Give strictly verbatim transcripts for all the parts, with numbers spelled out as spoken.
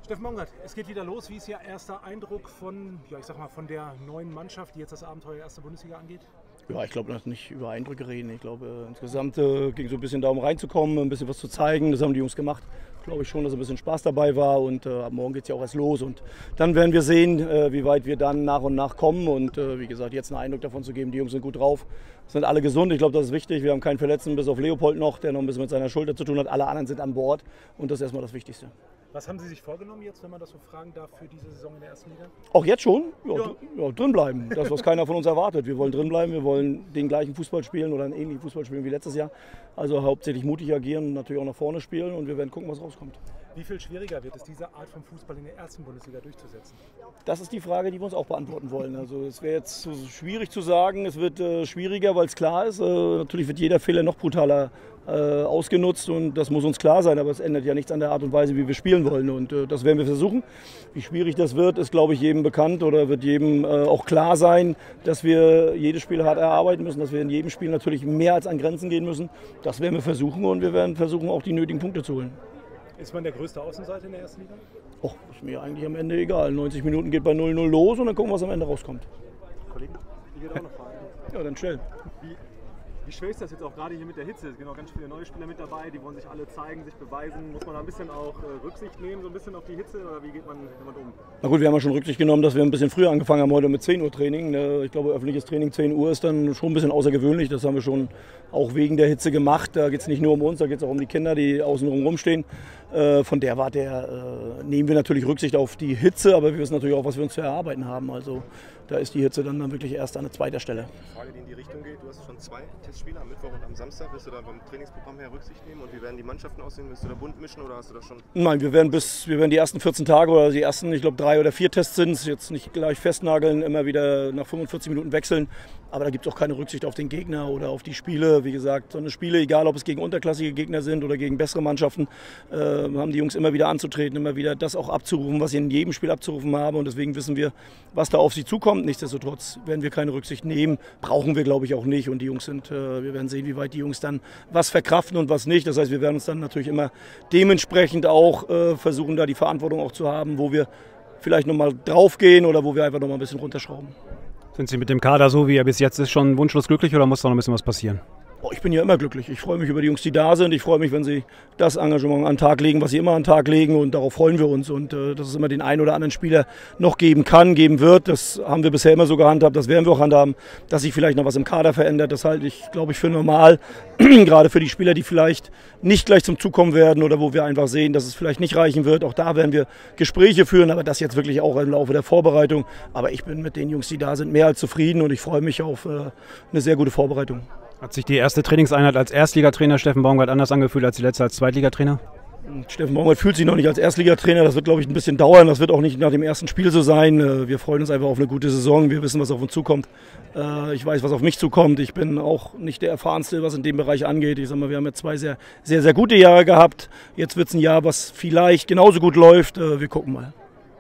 Steffen Baumgart, es geht wieder los. Wie ist Ihr erster Eindruck von, ja, ich sag mal, von der neuen Mannschaft, die jetzt das Abenteuer erste Bundesliga angeht? Ja, ich glaube, nicht über Eindrücke reden. Ich glaube, insgesamt äh, ging es so ein bisschen darum reinzukommen, ein bisschen was zu zeigen. Das haben die Jungs gemacht. Glaube ich schon, dass ein bisschen Spaß dabei war und äh, ab morgen geht es ja auch erst los. Und dann werden wir sehen, äh, wie weit wir dann nach und nach kommen. Und äh, wie gesagt, jetzt einen Eindruck davon zu geben, die Jungs sind gut drauf, sind alle gesund. Ich glaube, das ist wichtig. Wir haben keinen Verletzten, bis auf Leopold noch, der noch ein bisschen mit seiner Schulter zu tun hat. Alle anderen sind an Bord und das ist erstmal das Wichtigste. Was haben Sie sich vorgenommen jetzt, wenn man das so fragen darf, für diese Saison in der ersten Liga? Auch jetzt schon? Ja, Ja. dr ja, drin bleiben. Das, was keiner von uns erwartet. Wir wollen drin bleiben, wir wollen den gleichen Fußball spielen oder einen ähnlichen Fußball spielen wie letztes Jahr. Also hauptsächlich mutig agieren und natürlich auch nach vorne spielen und wir werden gucken, was rauskommt. Wie viel schwieriger wird es, diese Art von Fußball in der ersten Bundesliga durchzusetzen? Das ist die Frage, die wir uns auch beantworten wollen. Also es wäre jetzt so schwierig zu sagen, es wird äh, schwieriger, weil es klar ist. Äh, natürlich wird jeder Fehler noch brutaler äh, ausgenutzt und das muss uns klar sein, aber es ändert ja nichts an der Art und Weise, wie wir spielen wollen und äh, das werden wir versuchen. Wie schwierig das wird, ist glaube ich jedem bekannt oder wird jedem äh, auch klar sein, dass wir jedes Spiel hart erarbeiten müssen, dass wir in jedem Spiel natürlich mehr als an Grenzen gehen müssen. Das werden wir versuchen und wir werden versuchen, auch die nötigen Punkte zu holen. Ist man der größte Außenseiter in der ersten Liga? Och, ist mir eigentlich am Ende egal. neunzig Minuten geht bei null null los und dann gucken wir, was am Ende rauskommt. Kollegen, ich würde auch noch fragen. Ja, dann schnell. Wie, wie schwer ist das jetzt auch gerade hier mit der Hitze? Es sind auch ganz viele neue Spieler mit dabei, die wollen sich alle zeigen, sich beweisen. Muss man da ein bisschen auch äh, Rücksicht nehmen, so ein bisschen auf die Hitze oder wie geht man damit um? Na gut, wir haben ja schon Rücksicht genommen, dass wir ein bisschen früher angefangen haben heute mit zehn Uhr Training. Ich glaube, öffentliches Training zehn Uhr ist dann schon ein bisschen außergewöhnlich. Das haben wir schon auch wegen der Hitze gemacht. Da geht es nicht nur um uns, da geht es auch um die Kinder, die außen rumstehen. Von der Warte her nehmen wir natürlich Rücksicht auf die Hitze, aber wir wissen natürlich auch, was wir uns zu erarbeiten haben. Also da ist die Hitze dann, dann wirklich erst an zweiter Stelle. Frage, die in die Richtung geht. Du hast schon zwei Testspiele am Mittwoch und am Samstag. Wirst du da beim Trainingsprogramm her Rücksicht nehmen? Und wie werden die Mannschaften aussehen? Wirst du da bunt mischen oder hast du das schon? Nein, wir werden bis wir werden die ersten vierzehn Tage oder die ersten, ich glaube, drei oder vier Tests sind es, jetzt nicht gleich festnageln, immer wieder nach fünfundvierzig Minuten wechseln. Aber da gibt es auch keine Rücksicht auf den Gegner oder auf die Spiele. Wie gesagt, so eine Spiele, egal ob es gegen unterklassige Gegner sind oder gegen bessere Mannschaften, äh, haben die Jungs immer wieder anzutreten, immer wieder das auch abzurufen, was sie in jedem Spiel abzurufen haben. Und deswegen wissen wir, was da auf sie zukommt. Nichtsdestotrotz werden wir keine Rücksicht nehmen, brauchen wir glaube ich auch nicht. Und die Jungs sind, äh, wir werden sehen, wie weit die Jungs dann was verkraften und was nicht. Das heißt, wir werden uns dann natürlich immer dementsprechend auch äh, versuchen, da die Verantwortung auch zu haben, wo wir vielleicht nochmal draufgehen oder wo wir einfach nochmal ein bisschen runterschrauben. Sind Sie mit dem Kader so, wie er bis jetzt ist, schon wunschlos glücklich oder muss da noch ein bisschen was passieren? Oh, ich bin ja immer glücklich. Ich freue mich über die Jungs, die da sind. Ich freue mich, wenn sie das Engagement an den Tag legen, was sie immer an den Tag legen. Und darauf freuen wir uns. Und äh, dass es immer den einen oder anderen Spieler noch geben kann, geben wird. Das haben wir bisher immer so gehandhabt. Das werden wir auch handhaben. Dass sich vielleicht noch was im Kader verändert, das halte ich, glaube ich, für normal. Gerade für die Spieler, die vielleicht nicht gleich zum Zug kommen werden oder wo wir einfach sehen, dass es vielleicht nicht reichen wird. Auch da werden wir Gespräche führen. Aber das jetzt wirklich auch im Laufe der Vorbereitung. Aber ich bin mit den Jungs, die da sind, mehr als zufrieden. Und ich freue mich auf äh, eine sehr gute Vorbereitung. Hat sich die erste Trainingseinheit als Erstligatrainer Steffen Baumgart anders angefühlt als die letzte als Zweitligatrainer? Steffen Baumgart fühlt sich noch nicht als Erstligatrainer. Das wird, glaube ich, ein bisschen dauern. Das wird auch nicht nach dem ersten Spiel so sein. Wir freuen uns einfach auf eine gute Saison. Wir wissen, was auf uns zukommt. Ich weiß, was auf mich zukommt. Ich bin auch nicht der Erfahrenste, was in dem Bereich angeht. Ich sage mal, wir haben jetzt zwei sehr, sehr, sehr gute Jahre gehabt. Jetzt wird es ein Jahr, was vielleicht genauso gut läuft. Wir gucken mal.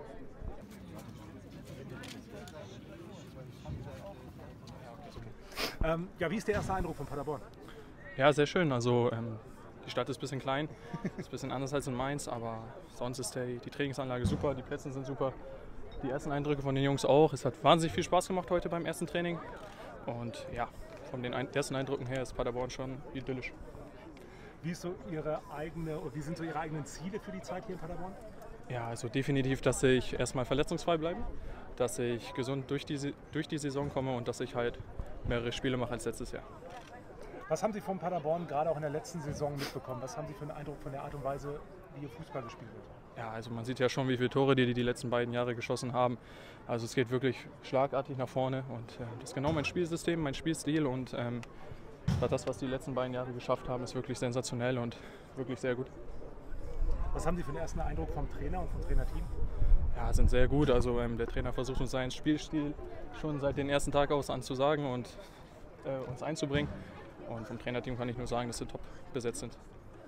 Ähm, ja, wie ist der erste Eindruck von Paderborn? Ja, sehr schön. Also ähm, die Stadt ist ein bisschen klein, ist ein bisschen anders als in Mainz, aber sonst ist der, die Trainingsanlage super, die Plätze sind super. Die ersten Eindrücke von den Jungs auch. Es hat wahnsinnig viel Spaß gemacht heute beim ersten Training. Und ja, von den ersten Eindrücken her ist Paderborn schon idyllisch. Wie, ist so ihre eigene, wie sind so Ihre eigenen Ziele für die Zeit hier in Paderborn? Ja, also definitiv, dass ich erstmal verletzungsfrei bleibe, dass ich gesund durch die, durch die Saison komme und dass ich halt mehrere Spiele mache als letztes Jahr. Was haben Sie von Paderborn gerade auch in der letzten Saison mitbekommen? Was haben Sie für einen Eindruck von der Art und Weise, wie Ihr Fußball gespielt wird? Ja, also man sieht ja schon, wie viele Tore die die letzten beiden Jahre geschossen haben. Also es geht wirklich schlagartig nach vorne und äh, das ist genau mein Spielsystem, mein Spielstil und ähm, das, was die letzten beiden Jahre geschafft haben, ist wirklich sensationell und wirklich sehr gut. Was haben Sie für einen ersten Eindruck vom Trainer und vom Trainerteam? Ja, sind sehr gut. Also ähm, der Trainer versucht uns seinen Spielstil schon seit dem ersten Tag aus anzusagen und äh, uns einzubringen. Und vom Trainerteam kann ich nur sagen, dass sie top besetzt sind.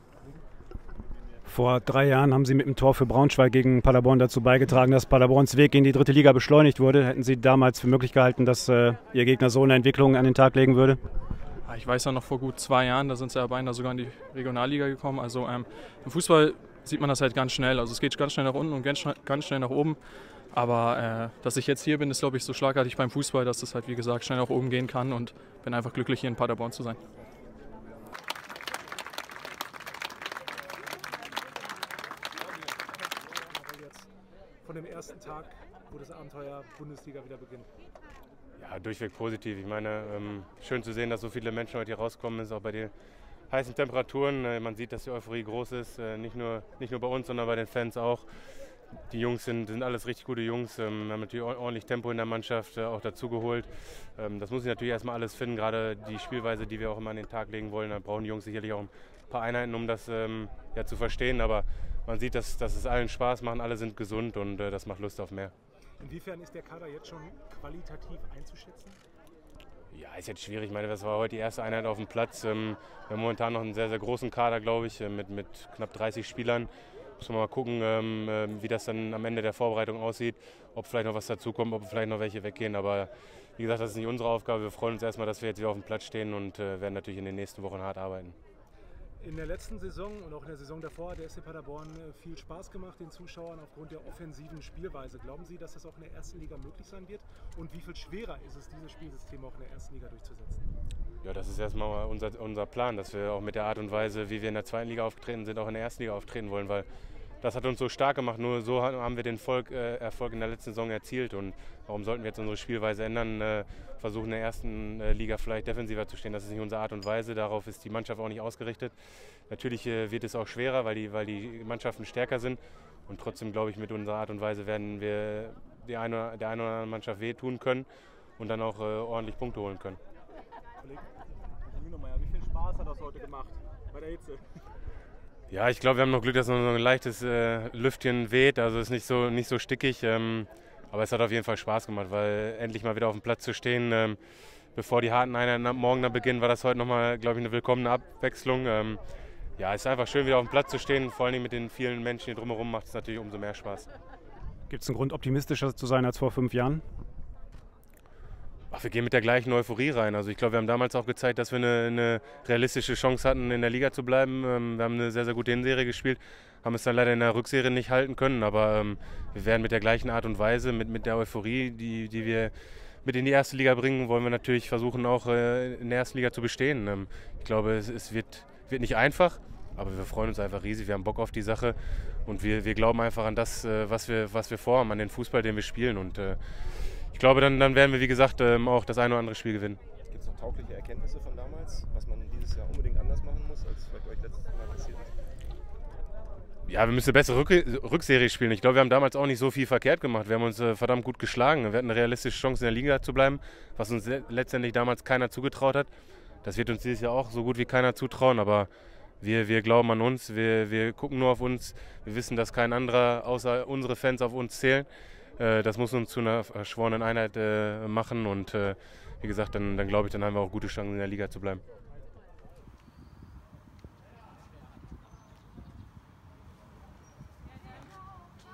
Vor drei Jahren haben Sie mit dem Tor für Braunschweig gegen Paderborn dazu beigetragen, dass Paderborns Weg in die dritte Liga beschleunigt wurde. Hätten Sie damals für möglich gehalten, dass äh, Ihr Gegner so eine Entwicklung an den Tag legen würde? Ich weiß ja noch vor gut zwei Jahren, da sind sie ja beinahe sogar in die Regionalliga gekommen. Also ähm, im Fußball sieht man das halt ganz schnell. Also es geht ganz schnell nach unten und ganz schnell, ganz schnell nach oben. Aber äh, dass ich jetzt hier bin, ist, glaube ich, so schlagartig beim Fußball, dass es halt, wie gesagt, schnell nach oben gehen kann und bin einfach glücklich, hier in Paderborn zu sein. Von dem ersten Tag, wo das Abenteuer Bundesliga wieder beginnt? Ja, durchweg positiv. Ich meine, ähm, schön zu sehen, dass so viele Menschen heute hier rauskommen, ist auch bei den heißen Temperaturen. Äh, man sieht, dass die Euphorie groß ist, äh, nicht nur, nicht nur bei uns, sondern bei den Fans auch. Die Jungs sind, sind alles richtig gute Jungs, ähm, haben natürlich ordentlich Tempo in der Mannschaft äh, auch dazu geholt. Ähm, das muss ich natürlich erstmal alles finden, gerade die Spielweise, die wir auch immer an den Tag legen wollen. Da brauchen die Jungs sicherlich auch ein paar Einheiten, um das ähm, ja, zu verstehen. Aber man sieht, dass, dass es allen Spaß macht, alle sind gesund und äh, das macht Lust auf mehr. Inwiefern ist der Kader jetzt schon qualitativ einzuschätzen? Ja, ist jetzt schwierig. Ich meine, das war heute die erste Einheit auf dem Platz. Ähm, wir haben momentan noch einen sehr, sehr großen Kader, glaube ich, mit, mit knapp dreißig Spielern. Müssen wir mal gucken, ähm, wie das dann am Ende der Vorbereitung aussieht, ob vielleicht noch was dazukommt, ob vielleicht noch welche weggehen. Aber wie gesagt, das ist nicht unsere Aufgabe. Wir freuen uns erstmal, dass wir jetzt wieder auf dem Platz stehen und äh, werden natürlich in den nächsten Wochen hart arbeiten. In der letzten Saison und auch in der Saison davor hat der S C Paderborn viel Spaß gemacht den Zuschauern aufgrund der offensiven Spielweise. Glauben Sie, dass das auch in der ersten Liga möglich sein wird? Und wie viel schwerer ist es, dieses Spielsystem auch in der ersten Liga durchzusetzen? Ja, das ist erstmal unser, unser Plan, dass wir auch mit der Art und Weise, wie wir in der zweiten Liga aufgetreten sind, auch in der ersten Liga auftreten wollen, weil das hat uns so stark gemacht. Nur so haben wir den Erfolg, äh, Erfolg in der letzten Saison erzielt. Und warum sollten wir jetzt unsere Spielweise ändern, äh, versuchen in der ersten äh, Liga vielleicht defensiver zu stehen? Das ist nicht unsere Art und Weise, darauf ist die Mannschaft auch nicht ausgerichtet. Natürlich äh, wird es auch schwerer, weil die, weil die Mannschaften stärker sind. Und trotzdem, glaube ich, mit unserer Art und Weise werden wir der einen der eine oder anderen Mannschaft wehtun können und dann auch äh, ordentlich Punkte holen können. Kollege Hühnemeier, wie viel Spaß hat das heute gemacht bei der Hitze? Ja, ich glaube, wir haben noch Glück, dass noch so ein leichtes äh, Lüftchen weht, also es ist nicht so, nicht so stickig. Ähm, aber es hat auf jeden Fall Spaß gemacht, weil endlich mal wieder auf dem Platz zu stehen, ähm, bevor die harten Einheiten morgen dann beginnen, war das heute nochmal, glaube ich, eine willkommene Abwechslung. Ähm, ja, es ist einfach schön, wieder auf dem Platz zu stehen, vor allem mit den vielen Menschen hier drumherum macht es natürlich umso mehr Spaß. Gibt es einen Grund, optimistischer zu sein als vor fünf Jahren? Ach, wir gehen mit der gleichen Euphorie rein. Also ich glaube, wir haben damals auch gezeigt, dass wir eine, eine realistische Chance hatten, in der Liga zu bleiben. Ähm, wir haben eine sehr, sehr gute Hinserie gespielt, haben es dann leider in der Rückserie nicht halten können. Aber ähm, wir werden mit der gleichen Art und Weise, mit, mit der Euphorie, die, die wir mit in die erste Liga bringen, wollen wir natürlich versuchen, auch äh, in der ersten Liga zu bestehen. Ähm, ich glaube, es, es wird, wird nicht einfach, aber wir freuen uns einfach riesig. Wir haben Bock auf die Sache und wir, wir glauben einfach an das, äh, was wir, was wir vorhaben, an den Fußball, den wir spielen. Und, äh, Ich glaube, dann, dann werden wir, wie gesagt, ähm, auch das eine oder andere Spiel gewinnen. Gibt es noch taugliche Erkenntnisse von damals, was man dieses Jahr unbedingt anders machen muss, als vielleicht euch letztes Mal passiert ist? Ja, wir müssen eine bessere Rück Rückserie spielen. Ich glaube, wir haben damals auch nicht so viel verkehrt gemacht. Wir haben uns äh, verdammt gut geschlagen. Wir hatten eine realistische Chance, in der Liga zu bleiben, was uns le letztendlich damals keiner zugetraut hat. Das wird uns dieses Jahr auch so gut wie keiner zutrauen, aber wir, wir glauben an uns, wir, wir gucken nur auf uns. Wir wissen, dass kein anderer außer unsere Fans auf uns zählen. Das muss uns zu einer verschworenen Einheit äh, machen und äh, wie gesagt, dann, dann glaube ich, dann haben wir auch gute Chancen in der Liga zu bleiben.